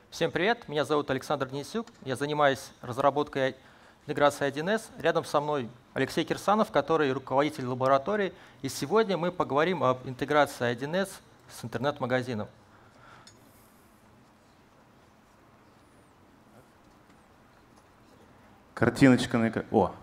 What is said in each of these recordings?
Всем привет, меня зовут Александр Денисюк, я занимаюсь разработкой интеграции 1С. Рядом со мной Алексей Кирсанов, который руководитель лаборатории. И сегодня мы поговорим об интеграции 1С с интернет-магазином. Картиночка на экране. О!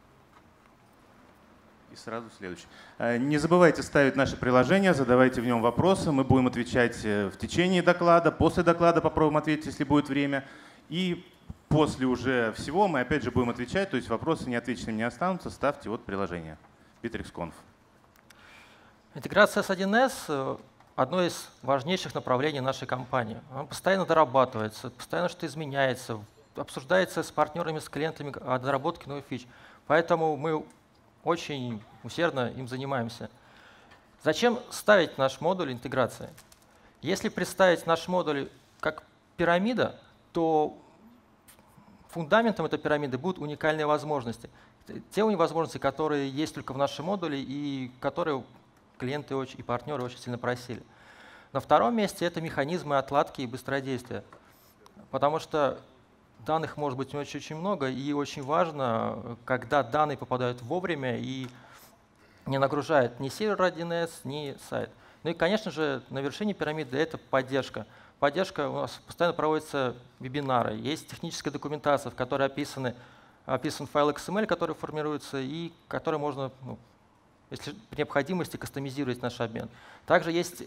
И сразу следующий. Не забывайте ставить наше приложение, задавайте в нем вопросы. Мы будем отвечать в течение доклада, после доклада попробуем ответить, если будет время. И после уже всего мы опять же будем отвечать, то есть вопросы неотвеченными не останутся. Ставьте вот приложение BitREX.Conf. Интеграция с 1С — одно из важнейших направлений нашей компании. Она постоянно дорабатывается, постоянно что-то изменяется, обсуждается с партнерами, с клиентами о доработке новых фич. Поэтому мы очень усердно им занимаемся. Зачем ставить наш модуль интеграции? Если представить наш модуль как пирамида, то фундаментом этой пирамиды будут уникальные возможности. Те возможности, которые есть только в нашем модуле и которые клиенты и партнеры очень сильно просили. На втором месте это механизмы отладки и быстродействия. Потому что данных может быть очень много, и очень важно, когда данные попадают вовремя и не нагружают ни сервер 1С, ни сайт. Ну и, конечно же, на вершине пирамиды это поддержка. Поддержка, у нас постоянно проводятся вебинары, есть техническая документация, в которой описан файл XML, который формируется и который можно, если при необходимости, кастомизировать наш обмен. Также есть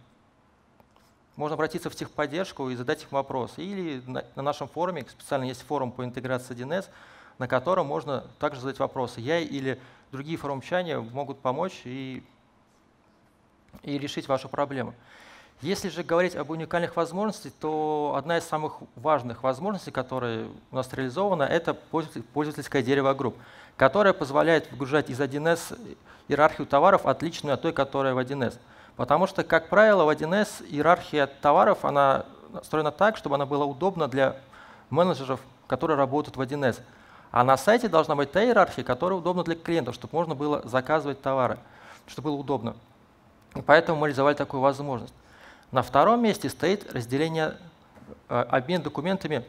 можно обратиться в техподдержку и задать им вопрос. Или на нашем форуме, специально есть форум по интеграции 1С, на котором можно также задать вопросы. Я или другие форумчане могут помочь и решить вашу проблему. Если же говорить об уникальных возможностях, то одна из самых важных возможностей, которая у нас реализована, это пользовательское дерево групп, которое позволяет выгружать из 1С иерархию товаров, отличную от той, которая в 1С. Потому что, как правило, в 1С иерархия товаров она настроена так, чтобы она была удобна для менеджеров, которые работают в 1С. А на сайте должна быть та иерархия, которая удобна для клиентов, чтобы можно было заказывать товары, чтобы было удобно. И поэтому мы реализовали такую возможность. На втором месте стоит разделение, обмен документами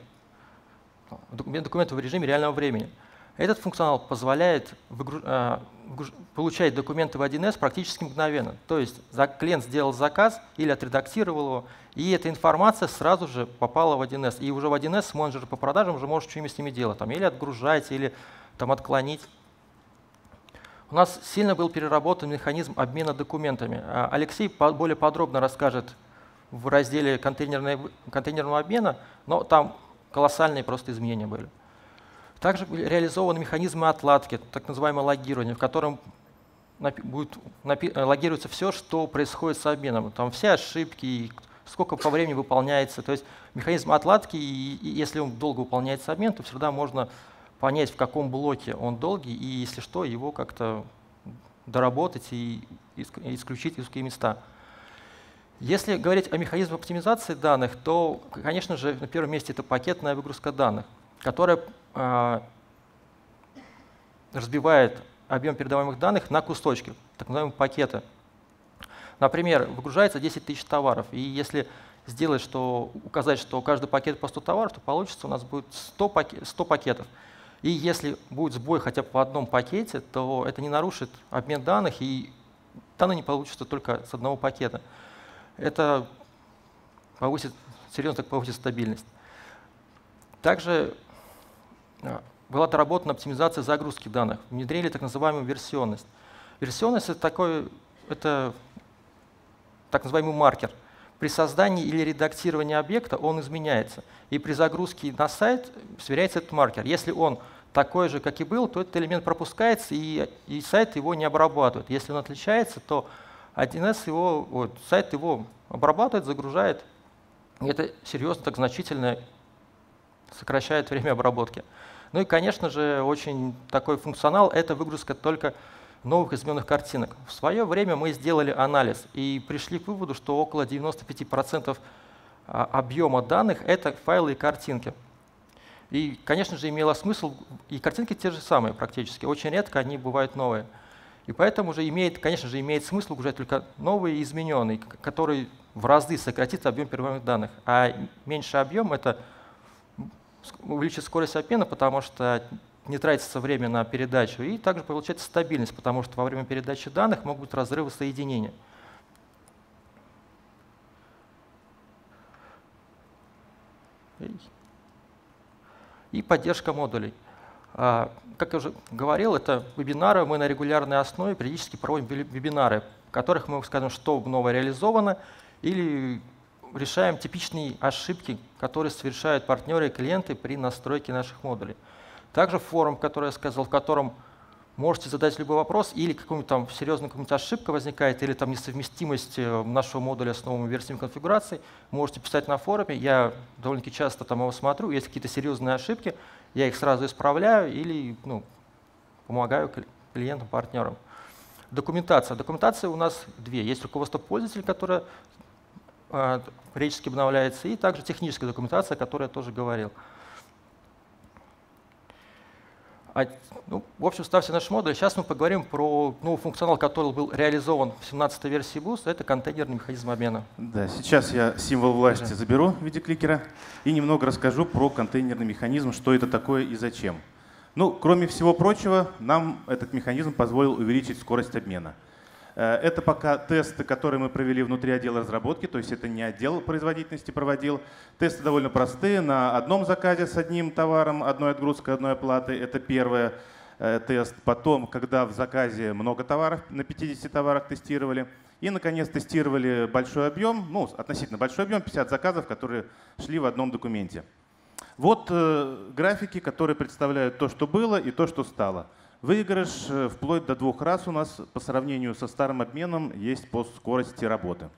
в режиме реального времени. Этот функционал позволяет получать документы в 1С практически мгновенно. То есть клиент сделал заказ или отредактировал его, и эта информация сразу же попала в 1С. И уже в 1С менеджер по продажам уже может что-нибудь с ними делать, или отгружать, или отклонить. У нас сильно был переработан механизм обмена документами. Алексей более подробно расскажет в разделе контейнерного обмена, но там колоссальные просто изменения были. Также реализованы механизмы отладки, так называемое логирование, в котором логируется все, что происходит с обменом. Там все ошибки, сколько по времени выполняется. То есть механизм отладки, и если он долго выполняется обмен, то всегда можно понять, в каком блоке он долгий, и если что, его как-то доработать и исключить узкие места. Если говорить о механизме оптимизации данных, то, конечно же, на первом месте это пакетная выгрузка данных, которая разбивает объем передаваемых данных на кусочки, так называемые пакеты. Например, выгружается 10 тысяч товаров, и если указать, что каждый пакет по 100 товаров, то получится у нас будет 100 пакетов. И если будет сбой хотя бы по одном пакете, то это не нарушит обмен данных, и данные не получатся только с одного пакета. Это серьезно повысит стабильность. Также была доработана оптимизация загрузки данных. Внедрили так называемую версионность. Версионность — это так называемый маркер. При создании или редактировании объекта он изменяется. И при загрузке на сайт сверяется этот маркер. Если он такой же, как и был, то этот элемент пропускается, и сайт его не обрабатывает. Если он отличается, то 1С сайт его обрабатывает, загружает. И это серьезно, так значительно сокращает время обработки. Ну и, конечно же, очень такой функционал — это выгрузка только новых измененных картинок. В свое время мы сделали анализ и пришли к выводу, что около 95% объема данных — это файлы и картинки. И, конечно же, имело смысл, и картинки те же самые практически, очень редко они бывают новые. И поэтому уже конечно же, имеет смысл уже только новый и измененный, который в разы сократит объем переводимых данных. А меньший объем — это увеличит скорость обмена, потому что не тратится время на передачу, и также получается стабильность, потому что во время передачи данных могут быть разрывы соединения. И поддержка модулей. Как я уже говорил, это вебинары. Мы на регулярной основе периодически проводим вебинары, в которых мы скажем, что новое реализовано, или решаем типичные ошибки, которые совершают партнеры и клиенты при настройке наших модулей. Также форум, который я сказал, в котором можете задать любой вопрос, или какую-нибудь там серьезную ошибка возникает, или там несовместимость нашего модуля с новыми версиями конфигурации, можете писать на форуме. Я довольно-таки часто там его смотрю, есть какие-то серьезные ошибки, я их сразу исправляю или помогаю клиентам, партнерам. Документация. Документация у нас две. Есть руководство пользователя, которое периодически обновляется, и также техническая документация, о которой я тоже говорил. В общем, ставьте наш модуль. Сейчас мы поговорим про новый функционал, который был реализован в 17-й версии Boost. Это контейнерный механизм обмена. Да, сейчас я символ власти заберу в виде кликера и немного расскажу про контейнерный механизм, что это такое и зачем. Кроме всего прочего, нам этот механизм позволил увеличить скорость обмена. Это пока тесты, которые мы провели внутри отдела разработки, то есть это не отдел производительности проводил. Тесты довольно простые, на одном заказе с одним товаром, одной отгрузкой, одной оплатой. Это первый тест. Потом, когда в заказе много товаров, на 50 товарах тестировали. И, наконец, тестировали большой объем, относительно большой объем, 50 заказов, которые шли в одном документе. Вот графики, которые представляют то, что было, и то, что стало. Выигрыш вплоть до 2 раз у нас по сравнению со старым обменом есть по скорости работы.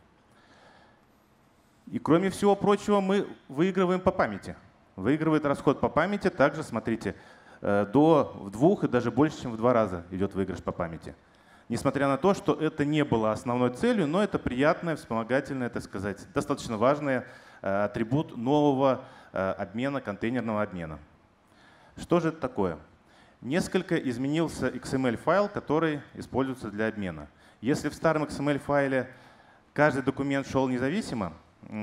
И кроме всего прочего, мы выигрываем по памяти. Выигрывает расход по памяти. Также, смотрите, до 2 и даже больше, чем в 2 раза идет выигрыш по памяти. Несмотря на то, что это не было основной целью, но это приятное, вспомогательное, так сказать, достаточно важный атрибут нового обмена, контейнерного обмена. Что же это такое? Несколько изменился XML-файл, который используется для обмена. Если в старом XML-файле каждый документ шел независимо,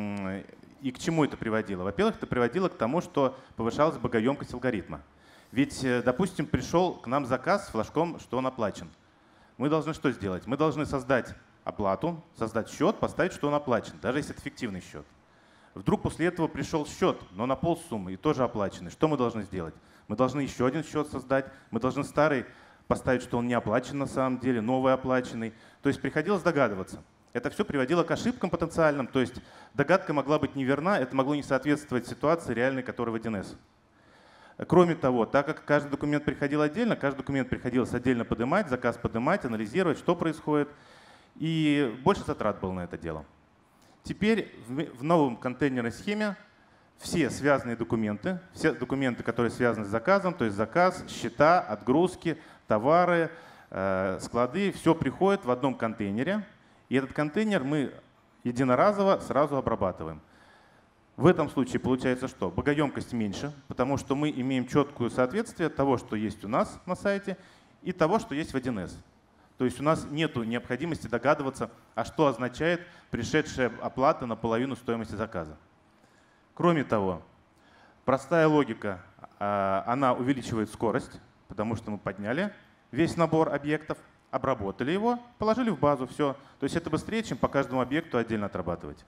и к чему это приводило? Во-первых, это приводило к тому, что повышалась богоемкость алгоритма. Ведь, допустим, пришел к нам заказ с флажком, что он оплачен. Мы должны что сделать? Мы должны создать оплату, создать счет, поставить, что он оплачен, даже если это фиктивный счет. Вдруг после этого пришел счет, но на полсуммы и тоже оплаченный. Что мы должны сделать? Мы должны еще один счет создать, мы должны старый поставить, что он не оплачен на самом деле, новый оплаченный. То есть приходилось догадываться. Это все приводило к ошибкам потенциальным, то есть догадка могла быть неверна, это могло не соответствовать ситуации реальной, которая в 1С. Кроме того, так как каждый документ приходил отдельно, каждый документ приходилось отдельно поднимать, заказ поднимать, анализировать, что происходит, и больше затрат было на это дело. Теперь в новом контейнерной схеме все связанные документы, все документы, которые связаны с заказом, то есть заказ, счета, отгрузки, товары, склады, все приходит в одном контейнере. И этот контейнер мы единоразово сразу обрабатываем. В этом случае получается что? Богоемкость меньше, потому что мы имеем четкое соответствие того, что есть у нас на сайте, и того, что есть в 1С. То есть у нас нет необходимости догадываться, а что означает пришедшая оплата на половину стоимости заказа. Кроме того, простая логика, она увеличивает скорость, потому что мы подняли весь набор объектов, обработали его, положили в базу, все. То есть это быстрее, чем по каждому объекту отдельно отрабатывать.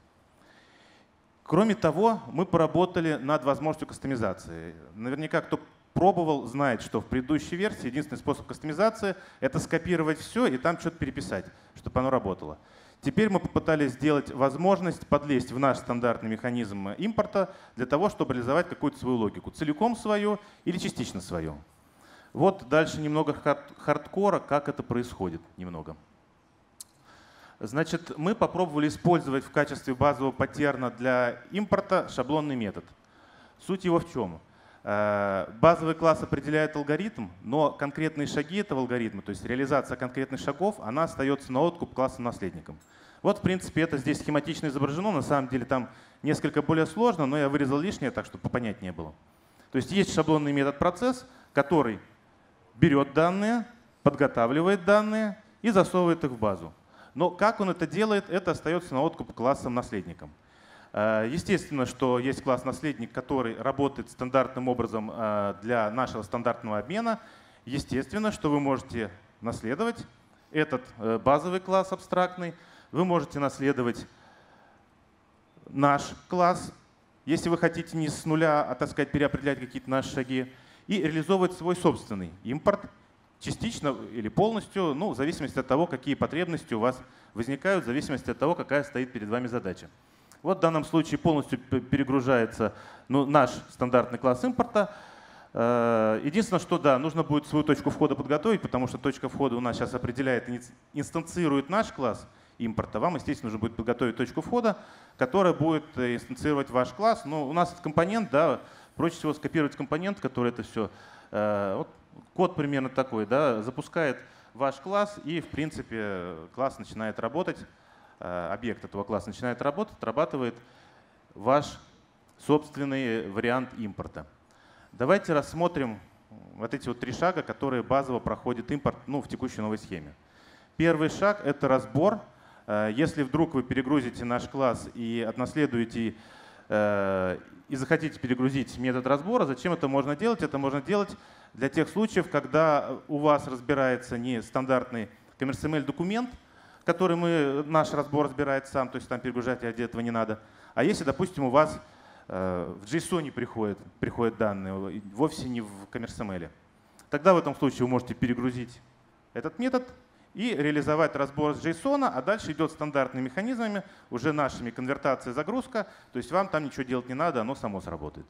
Кроме того, мы поработали над возможностью кастомизации. Наверняка, кто пробовал, знает, что в предыдущей версии единственный способ кастомизации — это скопировать все и там что-то переписать, чтобы оно работало. Теперь мы попытались сделать возможность подлезть в наш стандартный механизм импорта для того, чтобы реализовать какую-то свою логику, целиком свою или частично свою. Вот дальше немного хардкора, как это происходит немного. Значит, мы попробовали использовать в качестве базового паттерна для импорта шаблонный метод. Суть его в чем? Базовый класс определяет алгоритм, но конкретные шаги этого алгоритма, то есть реализация конкретных шагов, она остается на откуп классом-наследником. Вот, в принципе, это здесь схематично изображено. На самом деле там несколько более сложно, но я вырезал лишнее, так чтобы попонятнее было. То есть есть шаблонный метод процесс, который берет данные, подготавливает данные и засовывает их в базу. Но как он это делает, это остается на откуп классом-наследникам. Естественно, что есть класс-наследник, который работает стандартным образом для нашего стандартного обмена. Естественно, что вы можете наследовать этот базовый класс абстрактный, вы можете наследовать наш класс, если вы хотите не с нуля, а, так сказать, переопределять какие-то наши шаги, и реализовывать свой собственный импорт, частично или полностью, ну, в зависимости от того, какие потребности у вас возникают, в зависимости от того, какая стоит перед вами задача. Вот в данном случае полностью перегружается наш стандартный класс импорта. Единственное, что да, нужно будет свою точку входа подготовить, потому что точка входа у нас сейчас определяет, инстанцирует наш класс импорта. Вам, естественно, нужно будет подготовить точку входа, которая будет инстанцировать ваш класс. Но у нас компонент, да, проще всего скопировать компонент, который это все. Вот код примерно такой, да, запускает ваш класс, и в принципе класс начинает работать. Объект этого класса начинает работать, отрабатывает ваш собственный вариант импорта. Давайте рассмотрим вот эти вот 3 шага, которые базово проходит импорт в текущей новой схеме. Первый шаг — это разбор. Если вдруг вы перегрузите наш класс и отнаследуете и захотите перегрузить метод разбора, зачем это можно делать? Это можно делать для тех случаев, когда у вас разбирается не стандартный CommerceML документ, который наш разбор разбирает сам, то есть там перегружать ради этого не надо. А если, допустим, у вас в JSON приходят данные, вовсе не в CommerceML, тогда в этом случае вы можете перегрузить этот метод и реализовать разбор с JSON, а дальше идет стандартными механизмами, уже нашими конвертация, загрузка, то есть вам там ничего делать не надо, оно само сработает.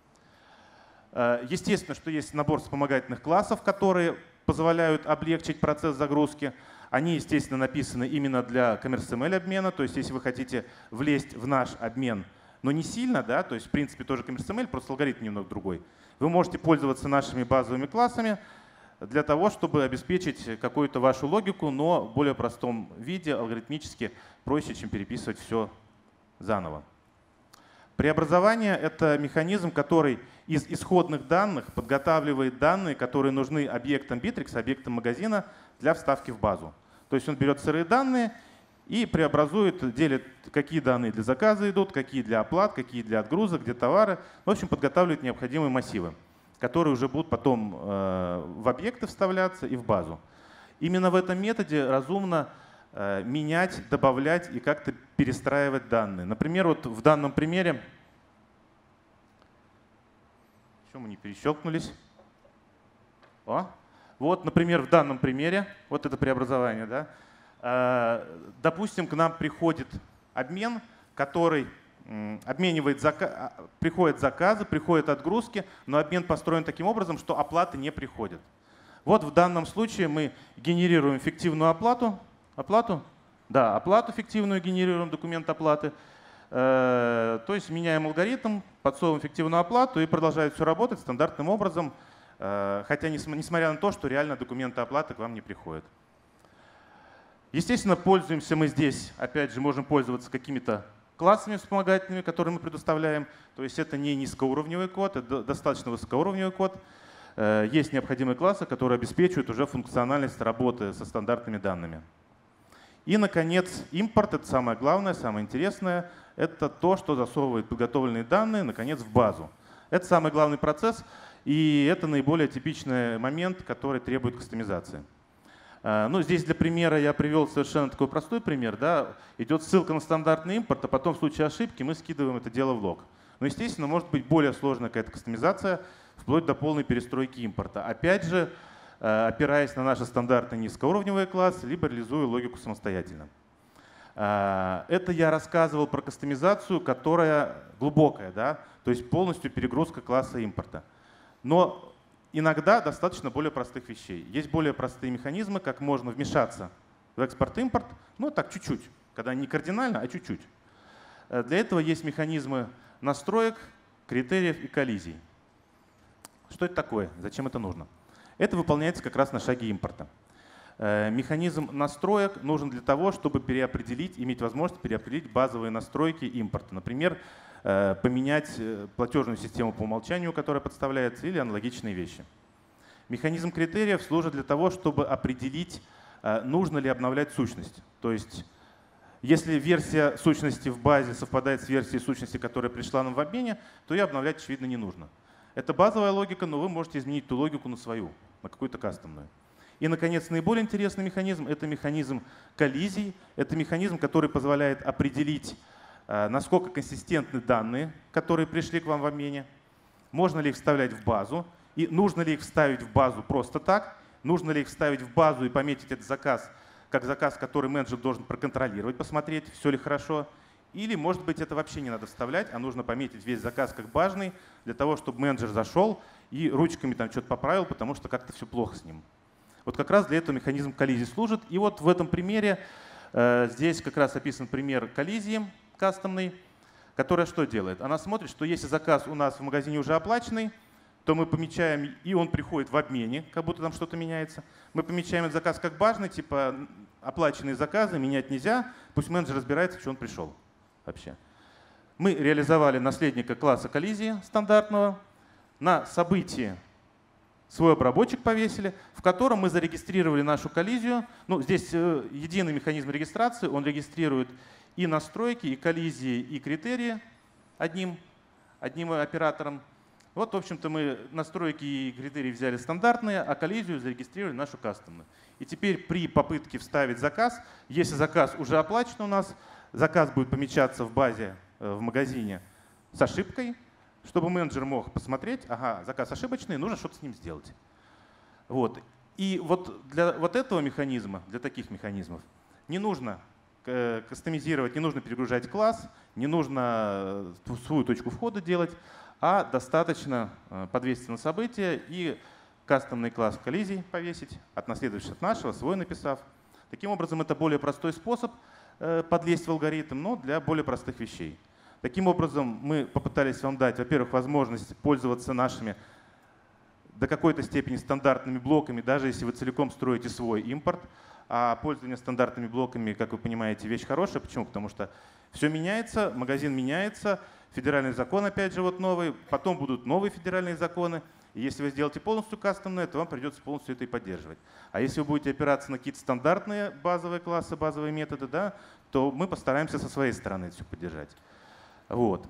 Естественно, что есть набор вспомогательных классов, которые позволяют облегчить процесс загрузки. Они, естественно, написаны именно для CommerceML обмена, то есть если вы хотите влезть в наш обмен, но не сильно, да, то есть в принципе тоже CommerceML, просто алгоритм немного другой, вы можете пользоваться нашими базовыми классами для того, чтобы обеспечить какую-то вашу логику, но в более простом виде, алгоритмически проще, чем переписывать все заново. Преобразование — это механизм, который из исходных данных подготавливает данные, которые нужны объектам Bittrex, объектам магазина для вставки в базу. То есть он берет сырые данные и преобразует, делит, какие данные для заказа идут, какие для оплат, какие для отгрузок, где товары. В общем, подготавливает необходимые массивы, которые уже будут потом в объекты вставляться и в базу. Именно в этом методе разумно менять, добавлять и как-то перестраивать данные. Например, вот в данном примере, почему мы не перещелкнулись? Вот, например, в данном примере, вот это преобразование, да, допустим, к нам приходит обмен, который приходят заказы, приходят отгрузки, но обмен построен таким образом, что оплаты не приходят. Вот в данном случае мы генерируем фиктивную оплату, оплату фиктивную генерируем, документ оплаты, то есть меняем алгоритм, подсовываем фиктивную оплату и продолжает все работать стандартным образом, хотя несмотря на то, что реально документы оплаты к вам не приходят. Естественно, пользуемся мы здесь, опять же, можем пользоваться какими-то классами вспомогательными, которые мы предоставляем. То есть это не низкоуровневый код, это достаточно высокоуровневый код. Есть необходимые классы, которые обеспечивают уже функциональность работы со стандартными данными. И, наконец, импорт — это самое главное, самое интересное. Это то, что засовывает подготовленные данные, наконец, в базу. Это самый главный процесс, и это наиболее типичный момент, который требует кастомизации. Ну, здесь для примера я привел совершенно такой простой пример. Да? Идет ссылка на стандартный импорт, а потом в случае ошибки мы скидываем это дело в лог. Но, естественно, может быть более сложная какая-то кастомизация, вплоть до полной перестройки импорта. Опять же, опираясь на наши стандартные низкоуровневые классы, либо реализуя логику самостоятельно. Это я рассказывал про кастомизацию, которая глубокая, да? То есть полностью перегрузка класса импорта. Но иногда достаточно более простых вещей. Есть более простые механизмы, как можно вмешаться в экспорт-импорт, ну так чуть-чуть, когда не кардинально, а чуть-чуть. Для этого есть механизмы настроек, критериев и коллизий. Что это такое? Зачем это нужно? Это выполняется как раз на шаге импорта. Механизм настроек нужен для того, чтобы иметь возможность переопределить базовые настройки импорта. Например, поменять платежную систему по умолчанию, которая подставляется, или аналогичные вещи. Механизм критериев служит для того, чтобы определить нужно ли обновлять сущность. То есть если версия сущности в базе совпадает с версией сущности, которая пришла нам в обмене, то ее обновлять, очевидно, не нужно. Это базовая логика, но вы можете изменить ту логику на свою, на какую-то кастомную. И, наконец, наиболее интересный механизм — это механизм коллизий. Это механизм, который позволяет определить, насколько консистентны данные, которые пришли к вам в обмене, можно ли их вставлять в базу, и нужно ли их вставить в базу просто так, нужно ли их вставить в базу и пометить этот заказ как заказ, который менеджер должен проконтролировать, посмотреть, все ли хорошо. Или, может быть, это вообще не надо вставлять, а нужно пометить весь заказ как важный, для того, чтобы менеджер зашел и ручками там что-то поправил, потому что как-то все плохо с ним. Вот как раз для этого механизм коллизии служит. И вот в этом примере здесь как раз описан пример коллизии кастомной, которая что делает? Она смотрит, что если заказ у нас в магазине уже оплаченный, то мы помечаем, и он приходит в обмене, как будто там что-то меняется. Мы помечаем этот заказ как важный, типа оплаченные заказы менять нельзя, пусть менеджер разбирается, что он пришел вообще. Мы реализовали наследника класса коллизии стандартного, на событии свой обработчик повесили, в котором мы зарегистрировали нашу коллизию. Ну, здесь единый механизм регистрации, он регистрирует и настройки, и коллизии, и критерии одним оператором. Вот, в общем-то, мы настройки и критерии взяли стандартные, а коллизию зарегистрировали нашу кастомную. И теперь при попытке вставить заказ, если заказ уже оплачен у нас, заказ будет помечаться в базе в магазине с ошибкой, чтобы менеджер мог посмотреть, ага, заказ ошибочный, нужно что-то с ним сделать. Вот. И вот для вот этого механизма, для таких механизмов, не нужно кастомизировать, не нужно перегружать класс, не нужно свою точку входа делать, а достаточно подвесить на событие и кастомный класс коллизий повесить, отнаследовавшись от нашего, свой написав. Таким образом, это более простой способ подлезть в алгоритм, но для более простых вещей. Таким образом, мы попытались вам дать, во-первых, возможность пользоваться нашими до какой-то степени стандартными блоками, даже если вы целиком строите свой импорт. А пользование стандартными блоками, как вы понимаете, вещь хорошая. Почему? Потому что все меняется, магазин меняется, федеральный закон опять же вот новый, потом будут новые федеральные законы. И если вы сделаете полностью кастомное, то вам придется полностью это и поддерживать. А если вы будете опираться на какие-то стандартные базовые классы, базовые методы, да, то мы постараемся со своей стороны это все поддержать. Вот.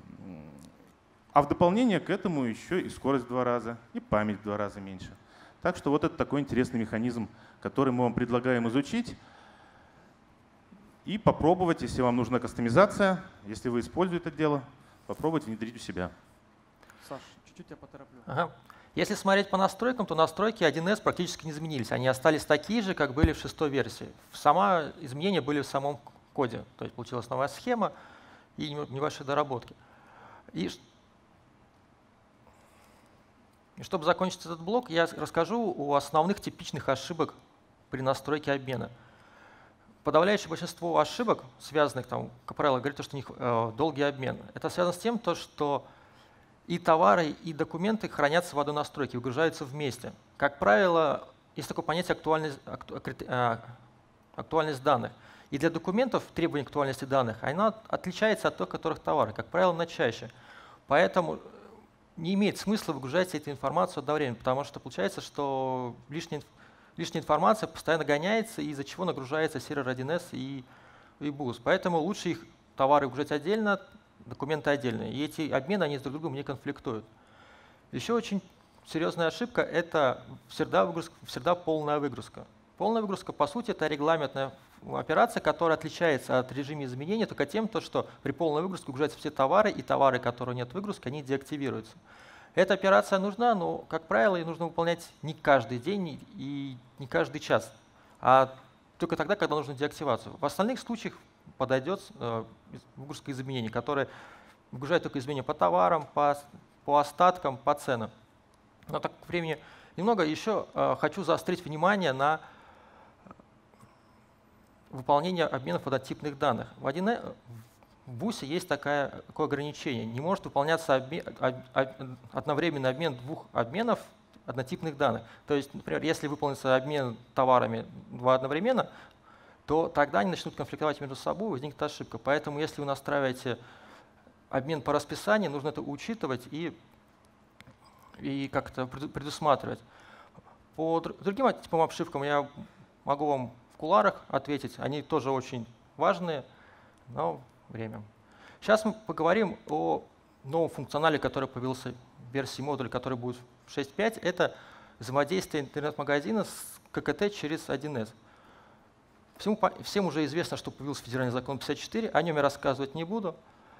А в дополнение к этому еще и скорость в 2 раза, и память в 2 раза меньше. Так что вот это такой интересный механизм, который мы вам предлагаем изучить и попробовать, если вам нужна кастомизация, если вы используете это дело, попробовать внедрить у себя. Саш, чуть-чуть я потороплю. Ага. Если смотреть по настройкам, то настройки 1С практически не изменились. Они остались такие же, как были в 6-й версии. Сама изменения были в самом коде. То есть получилась новая схема и небольшие доработки. И чтобы закончить этот блок, я расскажу о основных типичных ошибок при настройке обмена. Подавляющее большинство ошибок, связанных, там, как правило, говорит, что у них долгий обмен. Это связано с тем, что и товары, и документы хранятся в одной настройке, выгружаются вместе. Как правило, есть такое понятие актуальность данных. И для документов требование актуальности данных она отличается от той, которых товары, как правило, она чаще. Поэтому не имеет смысла выгружать эту информацию одновременно, потому что получается, что лишняя информация постоянно гоняется, из-за чего нагружается сервер 1С и Boost. Поэтому лучше их товары выгружать отдельно, документы отдельно. И эти обмены, они друг с другом не конфликтуют. Еще очень серьезная ошибка — это всегда полная выгрузка. Полная выгрузка, по сути, это регламентная операция, которая отличается от режима изменения только тем, что при полной выгрузке выгружаются все товары, и товары, которые нет выгрузки, они деактивируются. Эта операция нужна, но, как правило, ее нужно выполнять не каждый день и не каждый час, а только тогда, когда нужно деактивацию. В остальных случаях подойдет выгрузка изменений, которая выгружает только изменения по товарам, по остаткам, по ценам. Но так как времени немного, еще хочу заострить внимание на выполнение обменов однотипных данных. В BOOS есть такое ограничение. Не может выполняться одновременный обмен 2 обменов однотипных данных. То есть, например, если выполнится обмен товарами 2 одновременно, то тогда они начнут конфликтовать между собой, возникнет ошибка. Поэтому если вы настраиваете обмен по расписанию, нужно это учитывать и как-то предусматривать. По другим типам ошибкам я могу вам в кулуарах ответить. Они тоже очень важные, но время. Сейчас мы поговорим о новом функционале, который появился в версии модуля, который будет в 6.5. Это взаимодействие интернет-магазина с ККТ через 1С. Всем уже известно, что появился федеральный закон 54, о нем я рассказывать не буду.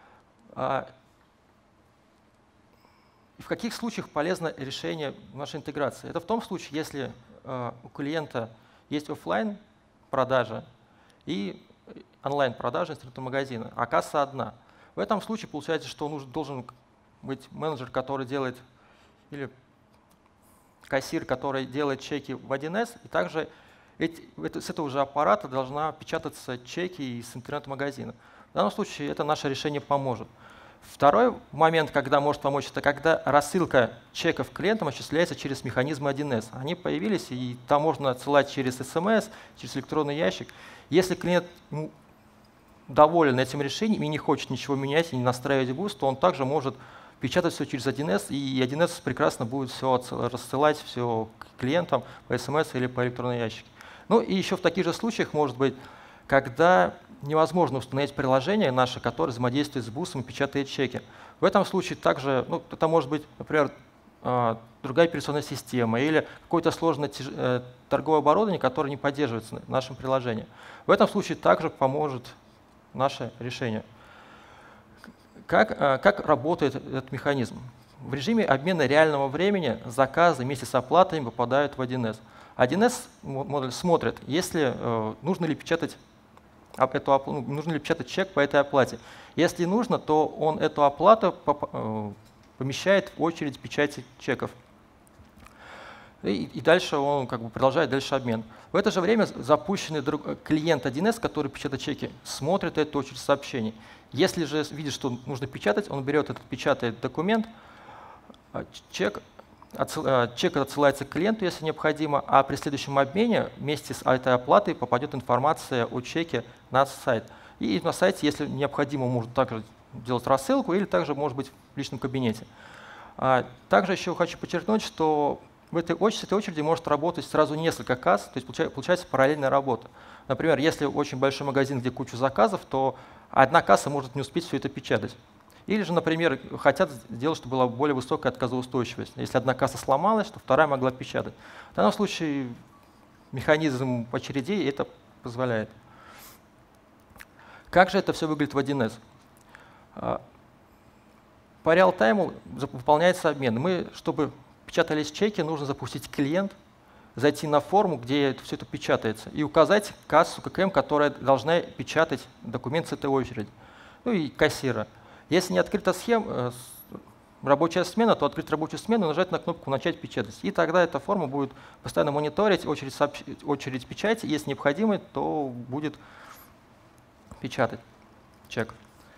И в каких случаях полезно решение нашей интеграции? Это в том случае, если у клиента есть офлайн продажа и онлайн продажа интернет-магазина, а касса одна. В этом случае получается, что должен быть менеджер, который делает, или кассир, который делает чеки в 1С, и также с этого же аппарата должна печататься чеки из интернет-магазина. В данном случае это наше решение поможет. Второй момент, когда может помочь, это когда рассылка чеков клиентам осуществляется через механизмы 1С. Они появились, и там можно отсылать через СМС, через электронный ящик. Если клиент доволен этим решением и не хочет ничего менять и не настраивать буст, то он также может печатать все через 1С, и 1С прекрасно будет все рассылать все клиентам по СМС или по электронной ящике. Ну и еще в таких же случаях может быть, когда невозможно установить приложение наше, которое взаимодействует с бустом и печатает чеки. В этом случае также, это может быть, например, другая операционная система или какое-то сложное торговое оборудование, которое не поддерживается нашим приложением. В этом случае также поможет наше решение. Как работает этот механизм? В режиме обмена реального времени заказы вместе с оплатами попадают в 1С. 1С модуль смотрит, если нужно ли печатать чек по этой оплате. Если нужно, то он эту оплату помещает в очередь печати чеков. И дальше он продолжает дальше обмен. В это же время запущенный клиент 1С, который печатает чеки, смотрит эту очередь сообщений. Если же видит, что нужно печатать, он берет этот, печатает документ, чек отсылается к клиенту, если необходимо, а при следующем обмене вместе с этой оплатой попадет информация о чеке на сайт. И на сайте, если необходимо, может также делать рассылку или также может быть в личном кабинете. Также еще хочу подчеркнуть, что с этой очереди может работать сразу несколько касс, то есть получается параллельная работа. Например, если очень большой магазин, где куча заказов, то одна касса может не успеть все это печатать. Или же, например, хотят сделать, чтобы была более высокая отказоустойчивость. Если одна касса сломалась, то вторая могла печатать. В данном случае механизм очередей это позволяет. Как же это все выглядит в 1С? По реалтайму выполняется обмен. Чтобы печатались чеки, нужно запустить клиент, зайти на форму, где все это печатается, и указать кассу ККМ, которая должна печатать документ с этой очереди. Ну и кассира. Если не открыта рабочая смена, то открыть рабочую смену и нажать на кнопку «Начать печатать». И тогда эта форма будет постоянно мониторить очередь печати. Если необходимо, то будет печатать чек.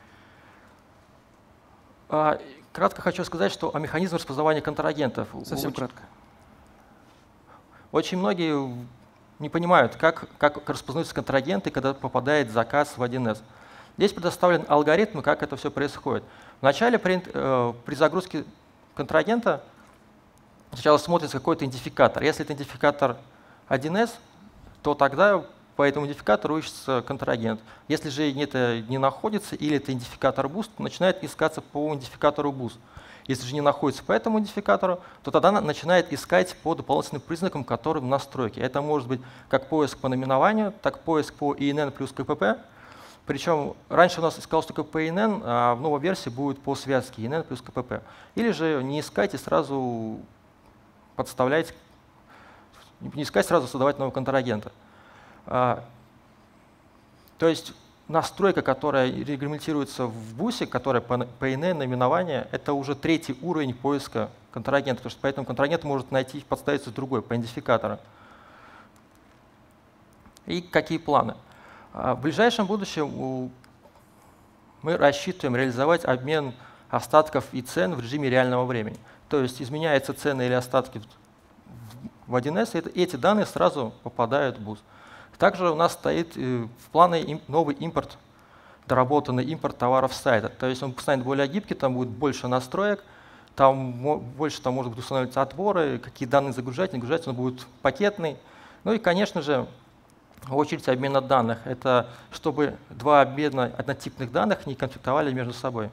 Кратко хочу сказать, что о механизме распознавания контрагентов. Совсем кратко. Очень многие не понимают, как распознаются контрагенты, когда попадает заказ в 1С. Здесь предоставлен алгоритм, как это все происходит. Вначале при загрузке контрагента сначала смотрится какой-то идентификатор. Если это идентификатор 1С, то тогда по этому идентификатору ищется контрагент. Если же это не находится или это идентификатор BOOST, то начинает искаться по идентификатору BOOST. Если же не находится по этому идентификатору, то тогда начинает искать по дополнительным признакам, которые в настройке. Это может быть как поиск по наименованию, так поиск по ИНН плюс КПП. Причем раньше у нас искалось только по ИНН, а в новой версии будет по связке ИНН плюс КПП. Или же не искать и сразу подставлять, не искать, сразу создавать нового контрагента. То есть настройка, которая регламентируется в БУСе, которая по ИНН наименование, это уже третий уровень поиска контрагента, потому что поэтому контрагент может найти, подставиться другой по идентификатору. И какие планы? В ближайшем будущем мы рассчитываем реализовать обмен остатков и цен в режиме реального времени. То есть изменяются цены или остатки в 1С, и эти данные сразу попадают в БУС. Также у нас стоит в плане новый импорт, доработанный импорт товаров с сайта. То есть он станет более гибкий, там будет больше настроек, там больше может быть устанавливаться отборы, какие данные загружать, не загружать, он будет пакетный. Ну и, конечно же, очередь обмена данных. Это чтобы два обмена однотипных данных не конфликтовали между собой.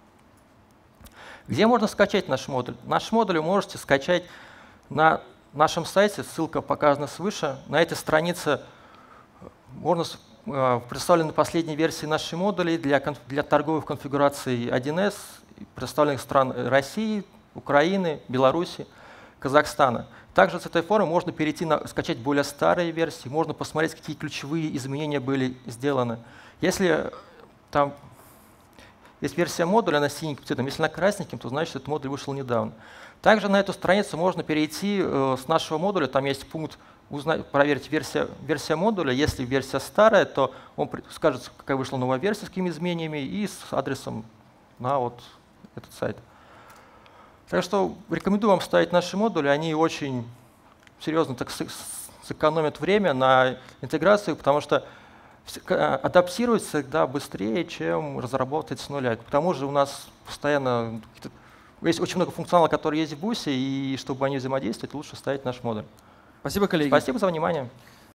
Где можно скачать наш модуль? Наш модуль вы можете скачать на нашем сайте, ссылка показана свыше. На этой странице представлены последние версии наших модулей для торговых конфигураций 1С, представленных стран России, Украины, Беларуси, Казахстана. Также с этой формы можно скачать более старые версии, можно посмотреть, какие ключевые изменения были сделаны. Если там есть версия модуля, она синеньким цветом, если она красненьким, то значит, этот модуль вышел недавно. Также на эту страницу можно перейти с нашего модуля, там есть пункт проверить версия модуля. Если версия старая, то он скажет, какая вышла новая версия, с какими изменениями и с адресом на вот этот сайт. Так что рекомендую вам ставить наши модули, они очень серьезно так сэкономят время на интеграцию, потому что адаптировать всегда быстрее, чем разработать с нуля. К тому же у нас постоянно есть очень много функционала, который есть в бусе, и чтобы они взаимодействовали, лучше ставить наш модуль. Спасибо, коллеги. Спасибо за внимание.